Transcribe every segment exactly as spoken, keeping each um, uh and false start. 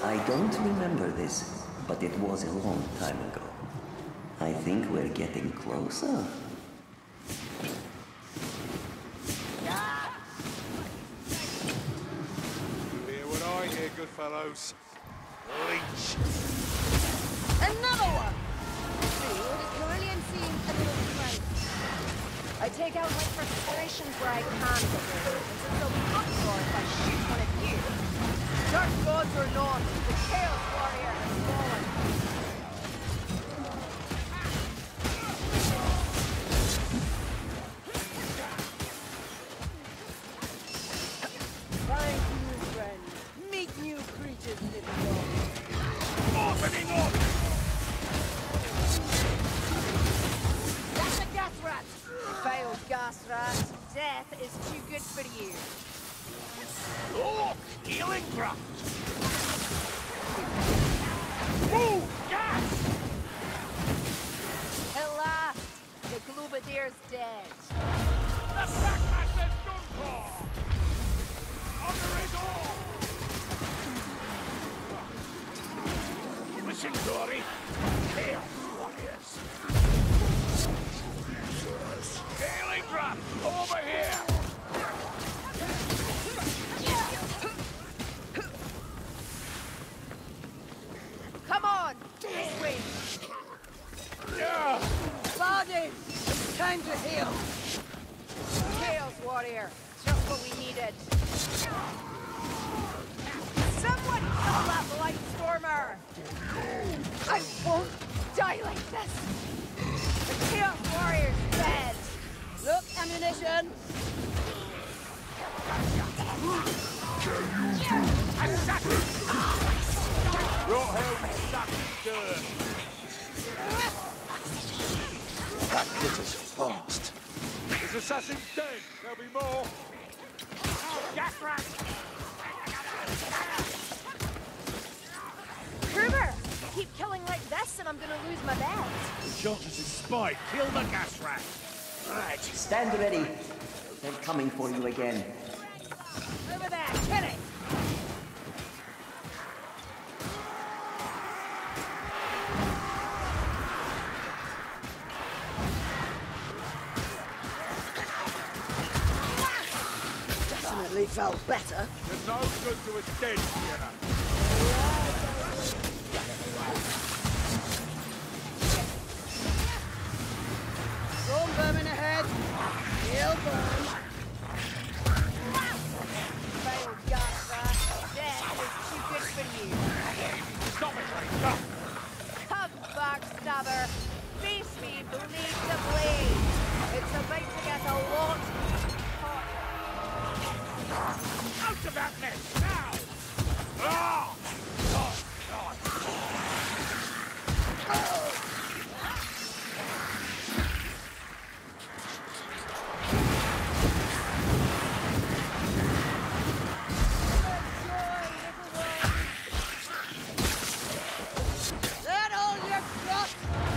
I don't remember this, but it was a long time ago. I think we're getting closer. You hear what I hear, good fellows? Leech! Another one! Currently I'm seeing a little trend. I take out my frustrations where I can get rid of them, since they'll be uproar if I shoot one of you. Dark gods or not, the Chaos Warrior has fallen. Find new friends, meet new creatures living on. Opening up! That's a gas rat! Failed gas rat. Death is too good for you. Oh! Healing graft! Ooh! Gas! At last, the Globadier's dead. The Packmaster's done for! Under it all! Listen, Dory. Chaos Warriors. Healing drop! Over here! Come on! This way! Yeah! Bardin! It's time to heal! Chaos Warrior! Just what we needed! Someone kill that Blightstormer! I won't die like this! The Chaos Warrior's dead! Look, ammunition! Assassin! Your hell is stuck in dirt! That hit us fast. This assassin's dead! There'll be more! Gas rat! Kruger! Keep killing like this and I'm gonna lose my bet. John's is spite! Kill the gas rat! Right, stand ready. They're coming for you again. Over there, hit it! Definitely felt better. You're no good to us dead, Sienna. Storm vermin ahead. He'll burn. Failed gas rat. Death is too good for you. Stop it, Ranger! Come, backstabber. Face me, blade to blade. It's about to get a lot hotter. Out of that mess, now! Ah! God, God. That all you got?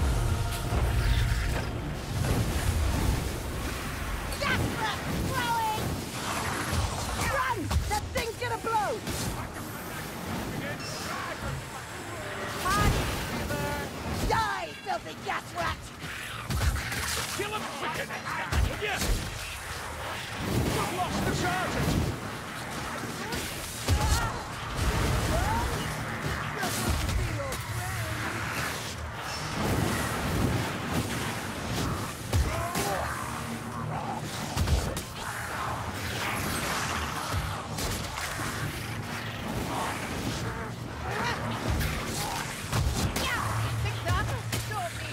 Gas rat blowing! Run! That thing's gonna blow! Panic, Kruger. Die, filthy gas rat! Kill him quicker next time, will you? We've lost the sergeant! Think that'll stop me.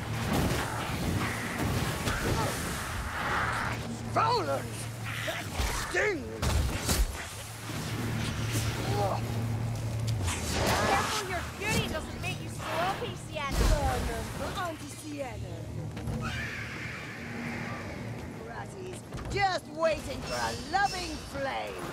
Fowlers! That stings! Careful your fury doesn't make you sloppy, Sienna. Vermin for Auntie Sienna. Ratties, just waiting for a loving flame.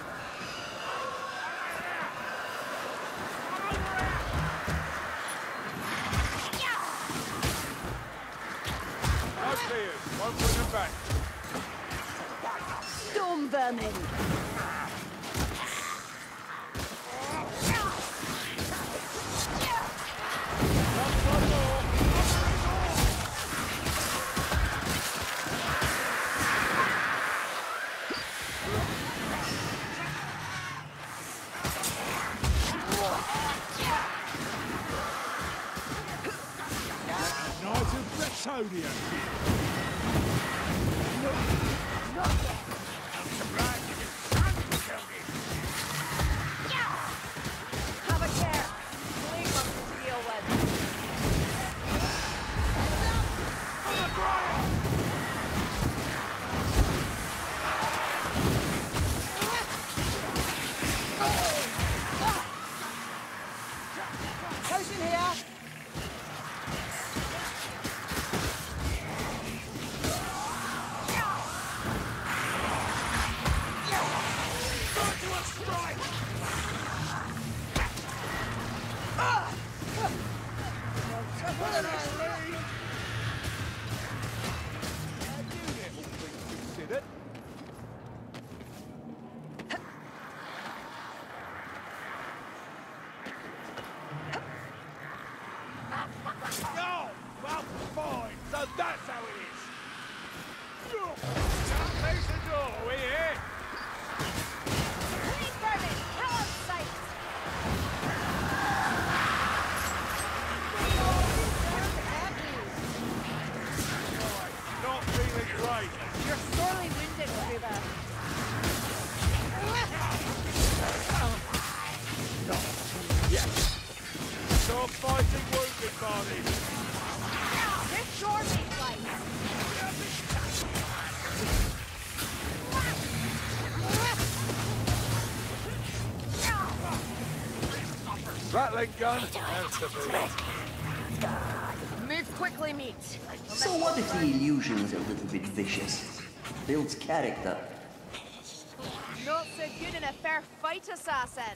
No fears, won't bring them back. Storm vermin. didn't. No! Well, fine. So that's how it is. Can't face the door, we here? Leave Vermin! Hell on sight! Not feeling great. You're sorely wounded, Ruba. Yes. Stop fighting wounded bodies. This shore makes light. Rattling gun. That's the beat. Move quickly, meat. So what if the illusion's a little bit vicious? Builds character. Not so good in a fair fight, assassin.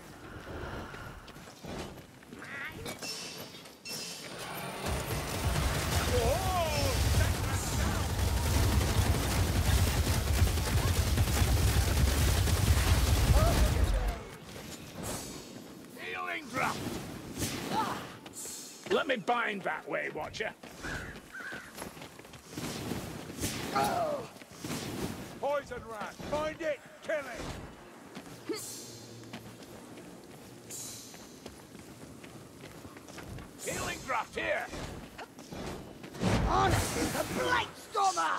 Healing drop. Let me bind that way, Watcher. Poison rat. Find it. Kill it. Healing draft here. Honest is a blight stormer!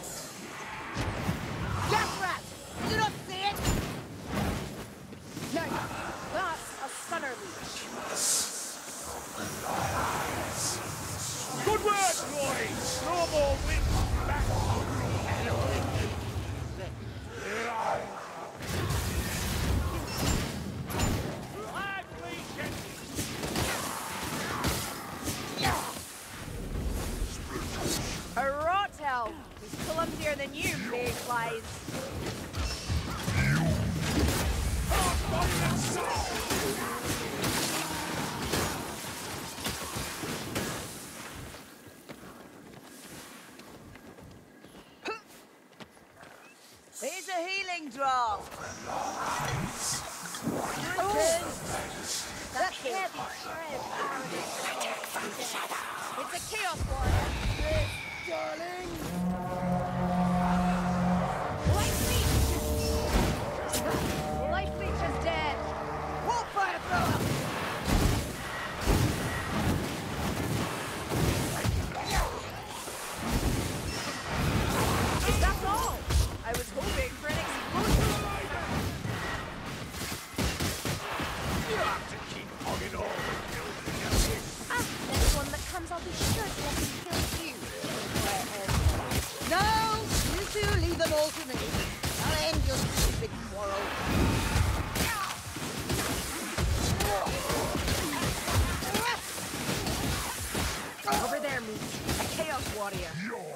Death rat! You don't see it? No, that's a stunner leech. Good work, Glory. No more wind back. A rot hell. He's clumsier than you, big flies. Here's a healing draft. Oh, that heavy shred. It's a chaos warrior. Darling! Life leech! Life leech is dead. Warfire thrower! That's all. I was hoping for an explosion. You have to keep hogging all the Ah, next one that comes, I'll be sure to let him kill you. No! You two leave them all to me. I'll end your stupid quarrel. Over there, meat. A chaos warrior.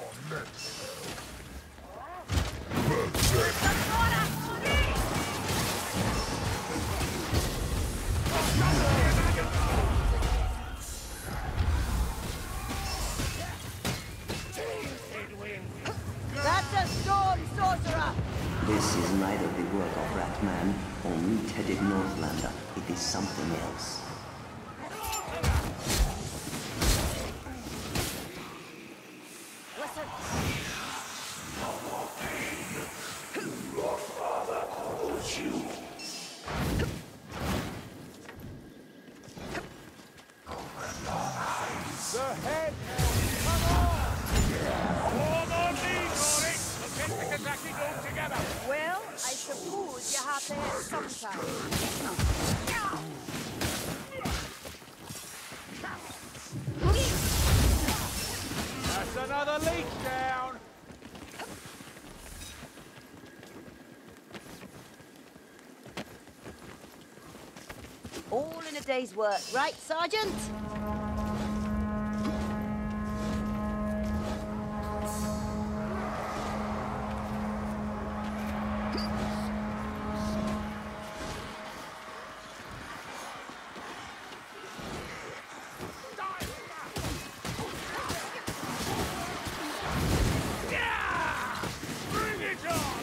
That's a storm sorcerer! This is neither the work of Ratman or meat-headed Northlander. It is something else. Listen. The head! Come on! Form on me, Glory! Let's get the Kazaki all together! Well, I suppose you have to hit sometime. That's another leech down! All in a day's work, right, Sergeant? Yeah! Bring it on!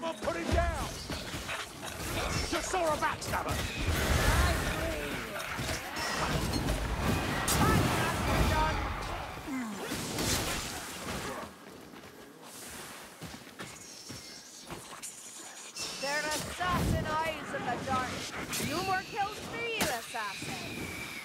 Someone put him down! Just saw a backstabber! They're assassin eyes in the dark. No more kills for you, assassin.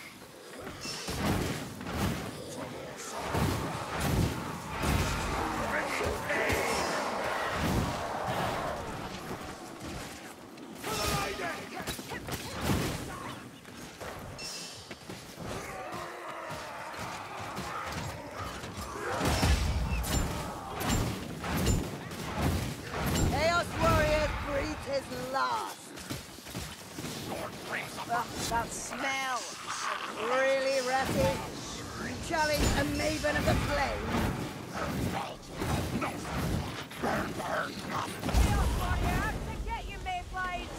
Chaos Warrior breathed his last. Ugh, that smell. Really, Ratty? You challenge a maven of the flame? Chaos Warrior, to get you, Mayflies.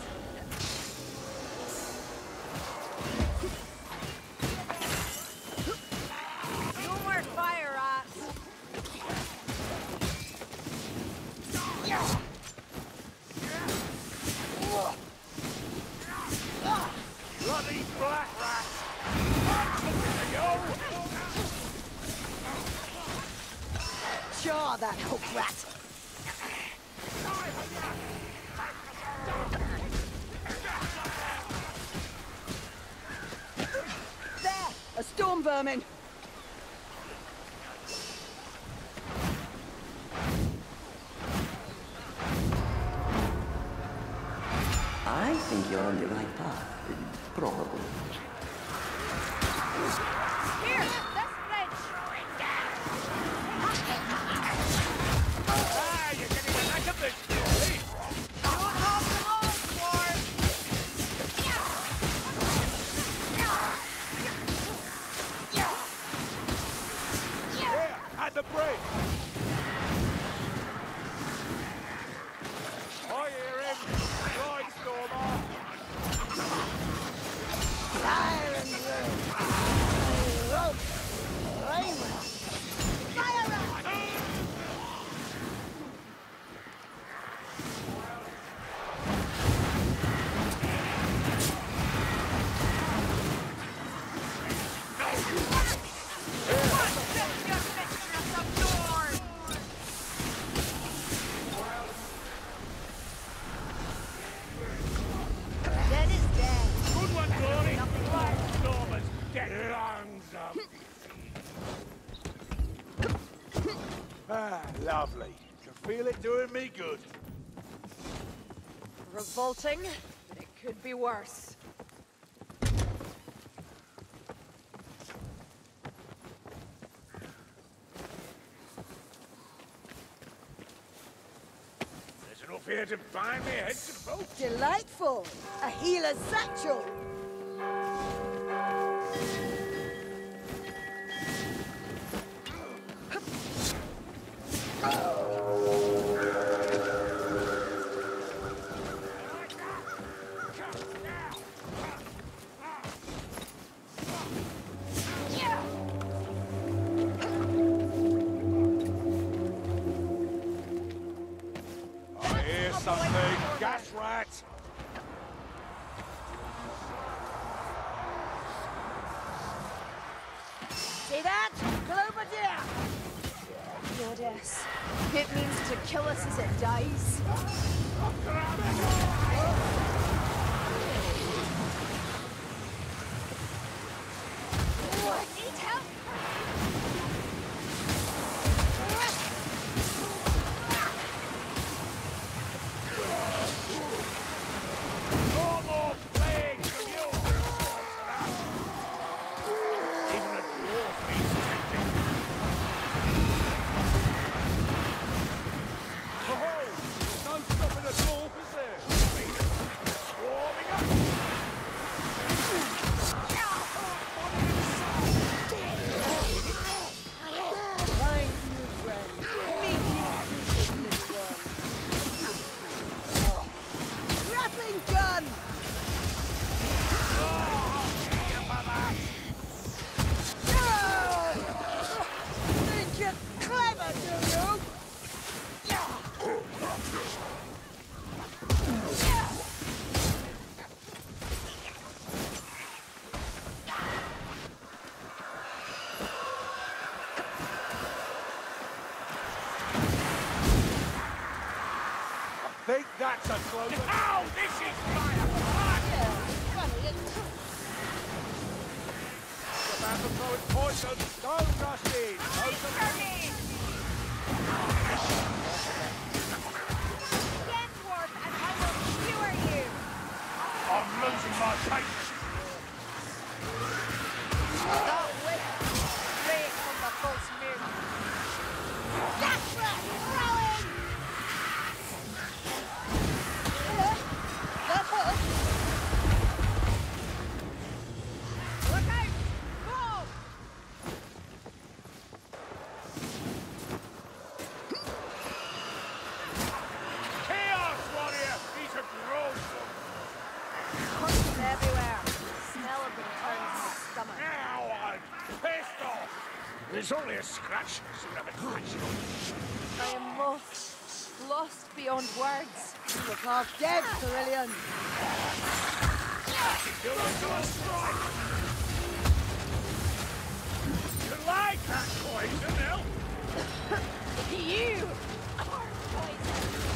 No more fire rats. Bloody black rats! Jaw that hook rat. There! A storm vermin! I think you're on the right path. Probably. Here, let's flinch. Ah, you're getting the knack of this, Billy! Don't have them all, Sword. Here, at the break! I hear him! Right, Stormer! Iron Room! Rope! Flame! Fire rat! Dead is dead. Good one, Glory! Right, Stormers! Get lungs up! Ah, lovely. Can feel it doing me good. Revolting, but it could be worse. There's enough here to bind me head to the boat. Delightful! A healer's satchel! I hear something. Gas rat! See that? Cloverdeer! Goddess. It means to kill us as it dies. Need help? No more plagues from you! Even a dwarf needs tending. Oh, no stopping think that's a slogan? Ow! This is fire! Yeah, funny, isn't it? The man from throwing poison! Don't rush in! Those are Gentworth, and I will skewer you! I'm losing my patience! That whip, straight from the false moon. That's right, throwing! Look out! Go! Chaos warrior! He's a gross Punches everywhere. Smell of them turns my stomach. Now I'm pissed off! It's only a scratch. Son of a bitch. I am lost. Lost beyond words. You look half dead, Cerulean. You look to a strike! You like that poison, Nell? You are poison.